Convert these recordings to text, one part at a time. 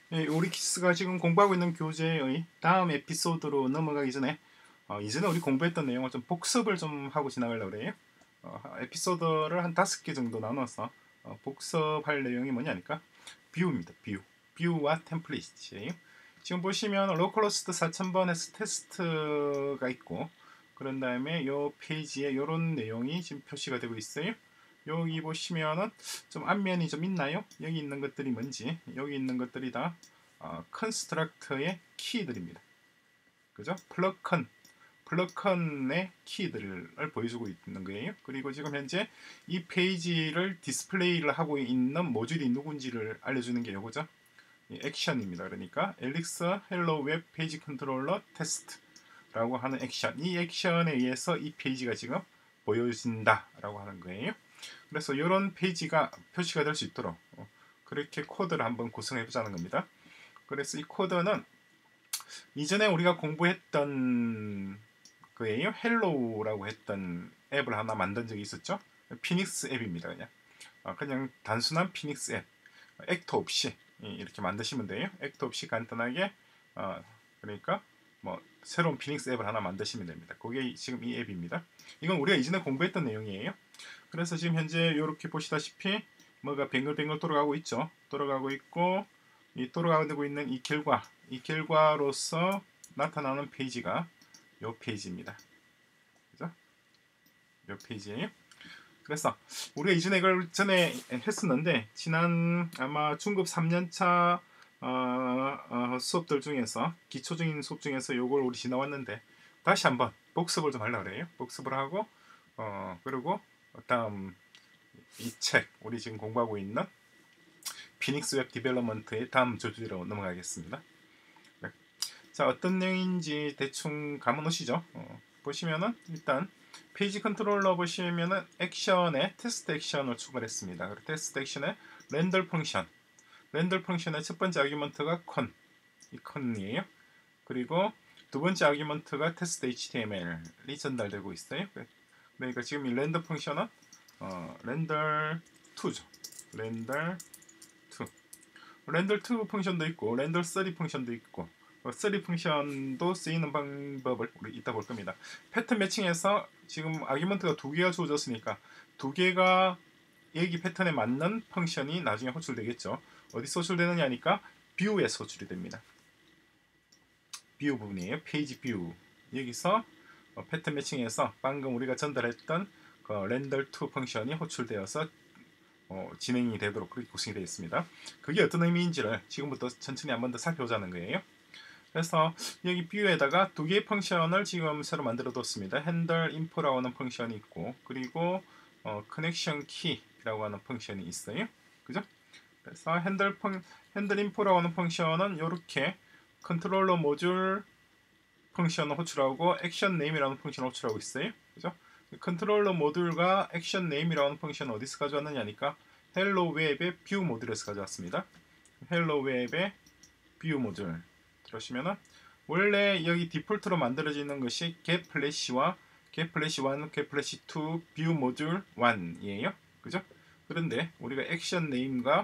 예, 우리 키스가 지금 공부하고 있는 교재의 다음 에피소드로 넘어가기 전에 이전에 우리 공부했던 내용을 좀 복습을 좀 하고 지나가려고 그래요. 에피소드를 한 5개 정도 나눠서 복습할 내용이 뭐냐니까 뷰입니다. 뷰와 템플릿이에요. 지금 보시면 로컬호스트 4000번에서 테스트가 있고 그런 다음에 이 페이지에 이런 내용이 지금 표시가 되고 있어요. 여기 보시면은 좀 앞면이 좀 있나요? 여기 있는 것들이 뭔지, 여기 있는 것들이 다 컨스트럭터의 키들입니다. 그죠? 플러컨의 키들을 보여주고 있는 거예요. 그리고 지금 현재 이 페이지를 디스플레이를 하고 있는 모듈이 누군지를 알려주는 게 이거죠. 액션입니다. 그러니까 엘릭스 헬로 웹 페이지 컨트롤러 테스트라고 하는 액션. 이 액션에 의해서 이 페이지가 지금 보여진다라고 하는 거예요. 그래서 이런 페이지가 표시가 될 수 있도록 그렇게 코드를 한번 구성해 보자는 겁니다. 그래서 이 코드는 이전에 우리가 공부했던 거예요. 헬로우라고 했던 앱을 하나 만든 적이 있었죠. 피닉스 앱입니다. 그냥 단순한 피닉스 앱, 액터 없이 이렇게 만드시면 돼요. 액터 없이 간단하게 그러니까 뭐 새로운 피닉스 앱을 하나 만드시면 됩니다. 그게 지금 이 앱입니다. 이건 우리가 이전에 공부했던 내용이에요. 그래서 지금 현재 이렇게 보시다시피 뭐가 뱅글뱅글 돌아가고 있죠. 돌아가고 있고 이 돌아가고 있는 이 결과로서 나타나는 페이지가 이 페이지입니다. 그죠? 이 페이지예요. 그래서 우리가 이전에 이걸 전에 했었는데 지난 아마 중급 3년차 수업들 중에서 기초적인 수업 중에서 이걸 우리 지나왔는데 다시 한번 복습을 좀 하려고 그래요. 복습을 하고 그리고 다음 이 책 우리 지금 공부하고 있는 피닉스 웹 디벨롭먼트의 다음 주제로 넘어가겠습니다. 네. 자, 어떤 내용인지 대충 감은 오시죠? 보시면은 일단 페이지 컨트롤러 보시면은 액션에 테스트 액션을 추가했습니다. 그리고 테스트 액션에 렌더 펑션의 첫 번째 아규먼트가 이 컨이에요. 그리고 두 번째 아규먼트가 테스트 HTML이 전달되고 있어요. 그러니까 지금 이 렌더 펑션은 렌더2죠. 렌더2 펑션도 있고 렌더3 펑션도 있고 3 펑션도 쓰이는 방법을 우리 이따 볼 겁니다. 패턴 매칭에서 지금 아규먼트가 두 개가 주어졌으니까 두 개가 여기 패턴에 맞는 펑션이 나중에 호출되겠죠. 어디서 호출되느냐니까 뷰에서 호출이 됩니다. 뷰 부분이에요. 페이지 뷰. 여기서 패턴 매칭에서 방금 우리가 전달했던 그 렌더2 펑션이 호출되어서 진행이 되도록 그렇게 구성이 되어 있습니다. 그게 어떤 의미인지를 지금부터 천천히 한번 더 살펴보자는 거예요. 그래서 여기 뷰에다가 두 개의 펑션을 지금 새로 만들어 뒀습니다. 핸들 인포라고 하는 펑션이 있고 그리고 커넥션 키라고 하는 펑션이 있어요. 그죠? 그래서 핸들 인포라고 하는 펑션은 이렇게 컨트롤러 모듈 펑션을 호출하고 액션 네임이라는 펑션을 호출하고 있어요. 그죠? 컨트롤러 모듈과 액션 네임이라는 펑션을 어디서 가져왔느냐니까 헬로 웹의 뷰 모듈에서 가져왔습니다. 헬로 웹의 뷰 모듈 들어오시면은 원래 여기 디폴트로 만들어지는 것이 getFlash와 getFlash1, getFlash2 뷰 모듈 1이에요. 그죠? 그런데 우리가 액션 네임과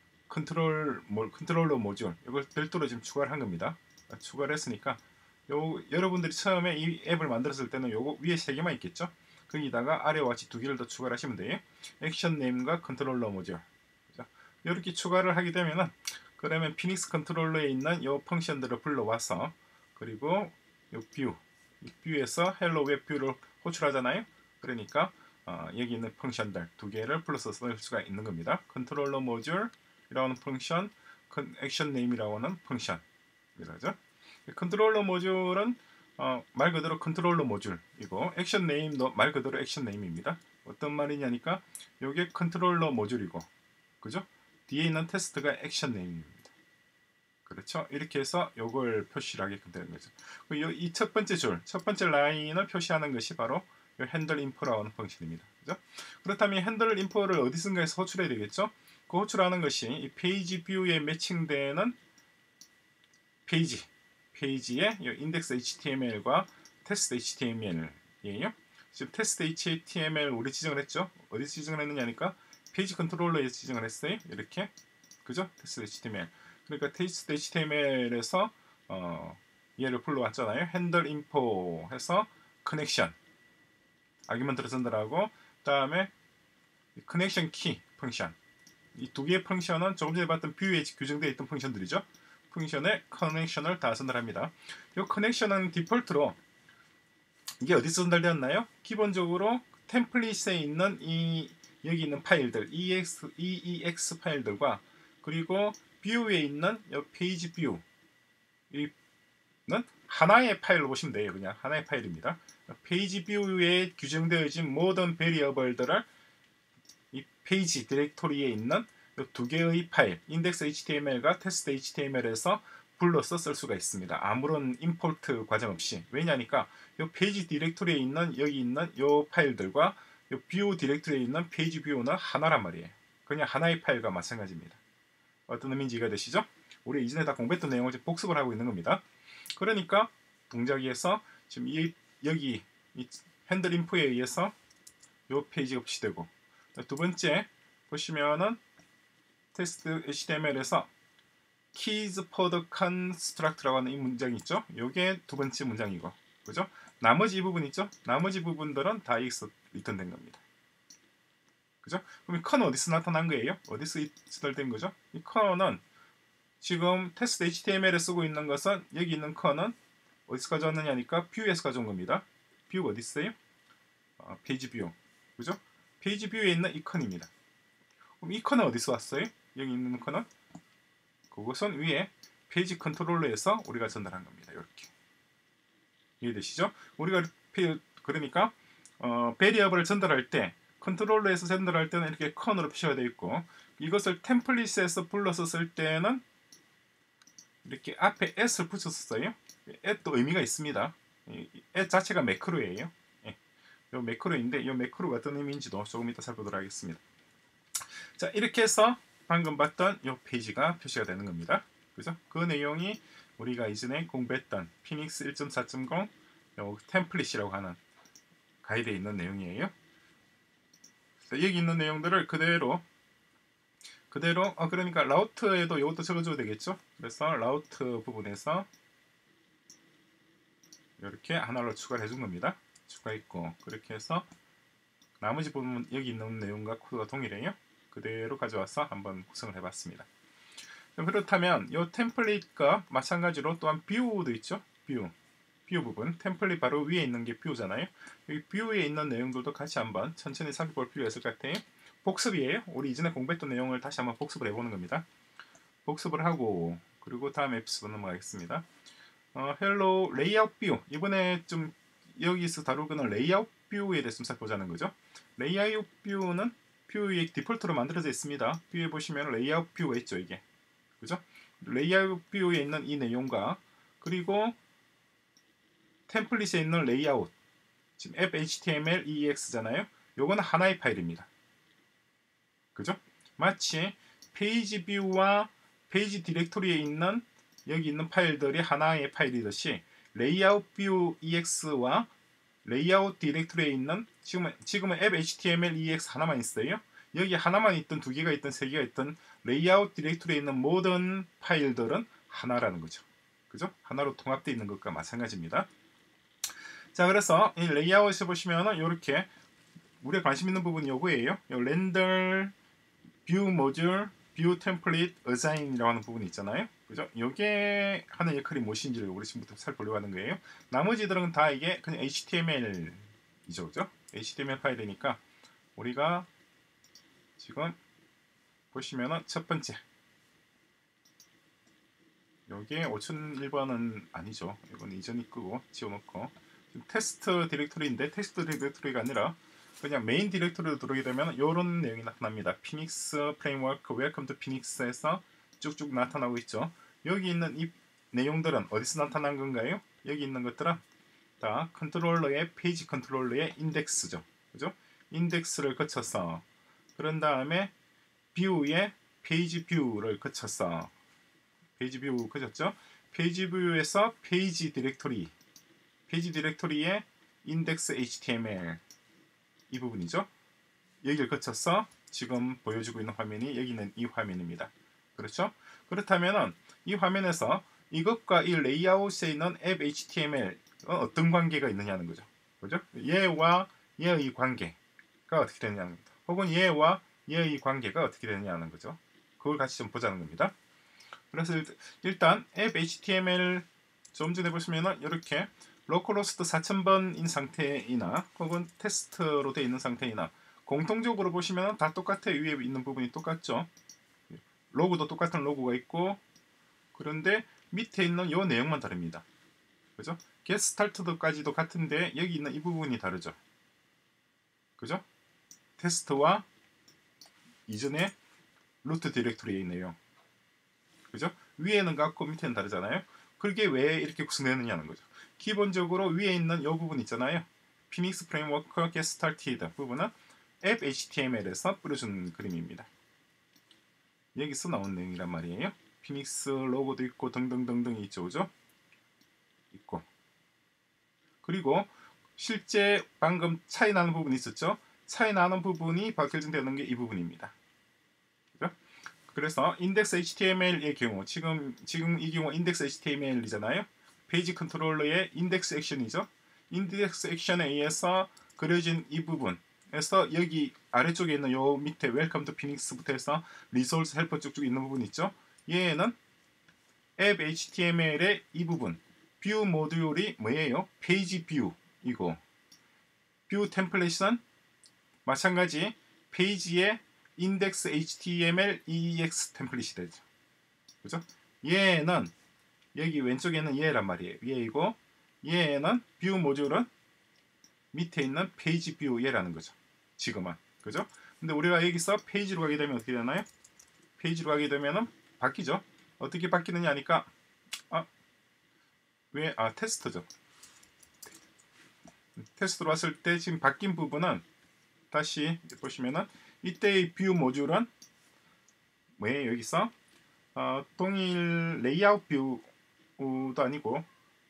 컨트롤러 모듈 이걸 별도로 지금 추가를 한 겁니다. 추가를 했으니까 여러분들이 처음에 이 앱을 만들었을 때는 요거 위에 3개만 있겠죠? 거기다가 아래와 같이 2개를 더 추가를 하시면 돼요. 액션 네임과 컨트롤러 모듈. 이렇게 추가를 하게 되면은 그러면 피닉스 컨트롤러에 있는 이 펑션들을 불러와서 그리고 이 뷰에서 헬로 웹 뷰를 호출하잖아요. 그러니까 여기 있는 펑션들 2개를 불러서 쓸 수가 있는 겁니다. 컨트롤러 모듈이라는 펑션, 액션 네임이라고 하는 펑션. 이러죠. 컨트롤러 모듈은 말 그대로 컨트롤러 모듈이고 액션 네임도 말 그대로 액션 네임입니다. 어떤 말이냐니까 이게 컨트롤러 모듈이고 그죠? 뒤에 있는 테스트가 액션 네임입니다. 그렇죠? 이렇게 해서 이걸 표시를 하게끔 되는 거죠. 이 첫 번째 줄, 첫 번째 라인을 표시하는 것이 바로 이 핸들 인포라고 하는 펑션입니다. 그죠? 그렇다면 핸들 인포를 어디선가에서 호출해야 되겠죠? 그 호출하는 것이 이 페이지 뷰에 매칭되는 페이지의 인덱스 HTML과 테스트 HTML이에요. 지금 테스트 HTML 우리 지정을 했죠? 어디서 지정을 했느냐니까 페이지 컨트롤러에서 지정을 했어요. 이렇게 그죠? 테스트 HTML. 그러니까 테스트 HTML에서 얘를 불러왔잖아요. 핸들 인포 해서 커넥션 아규먼트를 전달하고 그다음에 커넥션 키 펑션 이 두 개의 펑션은 조금 전에 봤던 뷰에 규정되어 있던 펑션들이죠. 펑션의 커넥션을 다 전달합니다. 이 커넥션은 디폴트로 이게 어디서 전달되었나요? 기본적으로 템플릿에 있는 여기 있는 파일들 EEX 파일들과 그리고 뷰에 있는 이 페이지 뷰 는 하나의 파일로 보시면 돼요. 그냥 하나의 파일입니다. 페이지 뷰에 규정되어진 모든 베리어블들을 이 페이지 디렉토리에 있는 이 두 개의 파일 인덱스 HTML과 테스트 HTML에서 불러서 쓸 수가 있습니다. 아무런 임포트 과정 없이. 왜냐니까 이 페이지 디렉토리에 있는 여기 있는 이 파일들과 이 뷰 디렉토리에 있는 페이지 뷰는 하나란 말이에요. 그냥 하나의 파일과 마찬가지입니다. 어떤 의미인지 이해가 되시죠? 우리 이전에 다 공부했던 내용을 지금 복습을 하고 있는 겁니다. 그러니까 동작에서 지금 여기 이 핸들 인포에 의해서 이 페이지가 표시되고 두 번째 보시면은 테스트 HTML에서 keys for the construct라고 하는 이 문장이 있죠. 이게 두 번째 문장이고, 그죠? 나머지 이 부분 있죠. 나머지 부분들은 다 리턴된 겁니다. 그죠? 그럼 이 커는 어디서 나타난 거예요? 어디서 전달된 거죠? 이 커는 지금 테스트 HTML에 쓰고 있는 것은 여기 있는 커는 어디서 가져왔느냐니까 뷰에서 가져온 겁니다. 뷰 어디 있어요? 페이지 뷰. 그죠? 페이지 뷰에 있는 이 컨입니다. 그럼 이 컨은 어디서 왔어요? 여기 있는 컨은 그것은 위에 페이지 컨트롤러에서 우리가 전달한 겁니다. 이렇게 이해되시죠? 우리가 그러니까 베리어블을 전달할 때 컨트롤러에서 전달할 때는 이렇게 컨으로 표시가 되어 있고 이것을 템플릿에서 불러서 쓸 때는 이렇게 앞에 s를 붙였어요. 또 의미가 있습니다. s 자체가 매크로예요. 이 매크로인데 이 매크로가 어떤 의미인지도 조금 이따 살펴보도록 하겠습니다. 자, 이렇게 해서 방금 봤던 이 페이지가 표시가 되는 겁니다. 그죠? 그 내용이 우리가 이전에 공부했던 피닉스 1.4.0 템플릿이라고 하는 가이드에 있는 내용이에요. 여기 있는 내용들을 그대로 그러니까 라우트에도 이것도 적어줘야 되겠죠. 그래서 라우트 부분에서 이렇게 하나로 추가를 해준 겁니다. 추가했고 그렇게 해서 나머지 부분 여기 있는 내용과 코드가 동일해요. 그대로 가져와서 한번 구성을 해봤습니다. 그렇다면 이 템플릿과 마찬가지로 또한 뷰도 있죠. 뷰 부분 템플릿 바로 위에 있는 게 뷰잖아요. 여기 뷰에 있는 내용들도 같이 한번 천천히 살펴볼 필요가 있을 것 같아요. 복습이에요. 우리 이전에 공부했던 내용을 다시 한번 복습을 해보는 겁니다. 복습을 하고 그리고 다음 에피소드 넘어가겠습니다. 헬로 레이아웃 뷰 이번에 좀 여기서 다루고는 레이아웃 뷰에 대해서 좀 살펴보자는 거죠. 레이아웃 뷰는 뷰에 디폴트로 만들어져 있습니다. 뷰에 보시면 레이아웃 뷰가 있죠. 이게 그죠? 레이아웃 뷰에 있는 이 내용과 그리고 템플릿에 있는 레이아웃 지금 app html ex잖아요. 요거는 하나의 파일입니다. 그죠? 마치 페이지 뷰와 페이지 디렉토리에 있는 여기 있는 파일들이 하나의 파일이듯이 레이아웃 뷰 ex와 레이아웃 디렉토리에 있는 지금은 app html ex 하나만 있어요. 여기 하나만 있던 두 개가 있던 세 개가 있던 레이아웃 디렉토리에 있는 모든 파일들은 하나라는 거죠. 그죠? 하나로 통합되어 있는 것과 마찬가지입니다. 자, 그래서 이 레이아웃에 보시면은 이렇게 우리가 관심 있는 부분이 요거예요. 요 렌더 뷰 모듈 뷰 템플릿 어사인이라고 하는 부분이 있잖아요. 그죠? 요게 하는 역할이 무엇인지를 우리 지금부터 살펴보려고 하는 거예요. 나머지들은 다 이게 그냥 HTML이죠. 그죠? HTML 파일이니까 우리가 지금 보시면은 첫 번째 요게 5001번은 아니죠. 이건 이전이 끄고 지워놓고 지금 테스트 디렉토리인데 테스트 디렉토리가 아니라 그냥 메인 디렉토리로 들어오게 되면 이런 내용이 나타납니다. 피닉스 프레임워크 웰컴 투 피닉스에서 쭉쭉 나타나고 있죠. 여기 있는 이 내용들은 어디서 나타난 건가요? 여기 있는 것들은 다 컨트롤러의 페이지 컨트롤러의 인덱스죠. 그죠? 인덱스를 거쳐서 그런 다음에 뷰의 페이지 뷰를 거쳐서 페이지 뷰 거쳤죠? 페이지 뷰에서 페이지 디렉토리의 인덱스 HTML 이 부분이죠. 여기를 거쳐서 지금 보여주고 있는 화면이 여기 있는 이 화면입니다. 그렇죠? 그렇다면은 이 화면에서 이것과 이 레이아웃에 있는 앱 HTML 어떤 관계가 있느냐는 거죠. 그죠? 얘와 얘의 관계가 어떻게 되느냐는 겁니다. 혹은 얘와 얘의 관계가 어떻게 되느냐는 거죠. 그걸 같이 좀 보자는 겁니다. 그래서 일단 앱 HTML 좀 전에 보시면은 이렇게 로컬호스트 4000번인 상태이나 혹은 테스트로 되어 있는 상태이나 공통적으로 보시면 다 똑같아요. 위에 있는 부분이 똑같죠. 로고도 똑같은 로고가 있고 그런데 밑에 있는 요 내용만 다릅니다. 그죠? get started까지도 같은데 여기 있는 이 부분이 다르죠. 그죠? 테스트와 이전에 루트 디렉토리에 있는 내용. 그죠? 위에는 같고 밑에는 다르잖아요. 그게 왜 이렇게 구성되느냐는 거죠. 기본적으로 위에 있는 이 부분 있잖아요. 피닉스 프레임워크 get started 부분은 앱 HTML에서 뿌려준 그림입니다. 여기서 나온 내용이란 말이에요. 피닉스 로고도 있고 등등등등이 있죠. 그죠? 있고 그리고 실제 방금 차이 나는 부분이 있었죠. 차이 나는 부분이 밝혀진다는 게 이 부분입니다. 그죠? 그래서 인덱스 HTML의 경우 지금 이 경우 인덱스 HTML이잖아요. 페이지 컨트롤러의 인덱스 액션이죠. 인덱스 액션에 의해서 그려진 이 부분에서 여기 아래쪽에 있는 요 밑에 웰컴 투 피닉스부터 해서 리소스 헬퍼 쭉쭉 있는 부분 있죠. 얘는 앱 HTML의 이 부분 뷰 모듈이 뭐예요? 페이지 뷰이고 뷰 템플릿은 마찬가지 페이지의 인덱스 HTML EEX 템플릿이 되죠. 그죠? 얘는 여기 왼쪽에는 얘란 말이에요. 얘이고 얘는 뷰 모듈은 밑에 있는 페이지 뷰 얘라는 거죠. 지금은. 그죠? 근데 우리가 여기서 페이지로 가게 되면 어떻게 되나요? 페이지로 가게 되면은 바뀌죠. 어떻게 바뀌느냐 하니까 테스트죠. 테스트로 왔을 때 지금 바뀐 부분은 다시 보시면은 이때의 뷰 모듈은 뭐예요? 여기서 동일 레이아웃 뷰도 아니고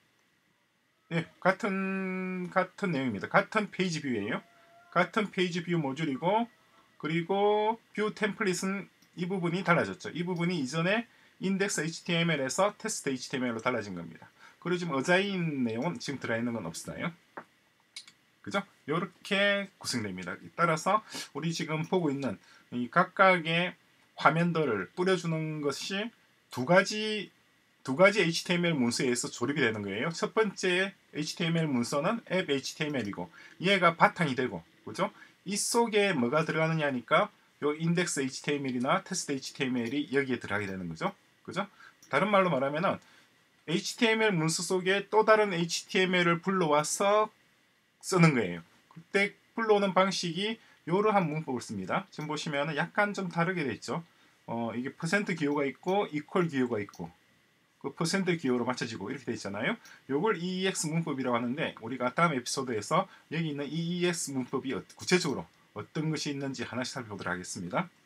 같은 내용입니다. 같은 페이지 뷰예요. 같은 페이지 뷰 모듈이고 그리고 뷰 템플릿은 이 부분이 달라졌죠. 이 부분이 이전에 인덱스 HTML에서 테스트 HTML로 달라진 겁니다. 그리고 지금 어자인 내용은 지금 들어있는 건 없어요. 그죠? 이렇게 구성됩니다. 따라서 우리 지금 보고 있는 이 각각의 화면들을 뿌려주는 것이 두 가지 HTML 문서에 의해서 조립이 되는 거예요. 첫 번째 HTML 문서는 앱 HTML이고 얘가 바탕이 되고 그죠? 이 속에 뭐가 들어가느냐니까 요 인덱스 HTML이나 테스트 HTML이 여기에 들어가게 되는 거죠. 그죠? 다른 말로 말하면은 HTML 문서 속에 또 다른 HTML을 불러와서 쓰는 거예요. 그때 불러오는 방식이 이러한 문법을 씁니다. 지금 보시면 약간 좀 다르게 돼 있죠. 이게 퍼센트 기호가 있고 이퀄 기호가 있고 그 퍼센트 기호로 맞춰지고 이렇게 돼 있잖아요. 이걸 EEX 문법이라고 하는데 우리가 다음 에피소드에서 여기 있는 EEX 문법이 구체적으로 어떤 것이 있는지 하나씩 살펴보도록 하겠습니다.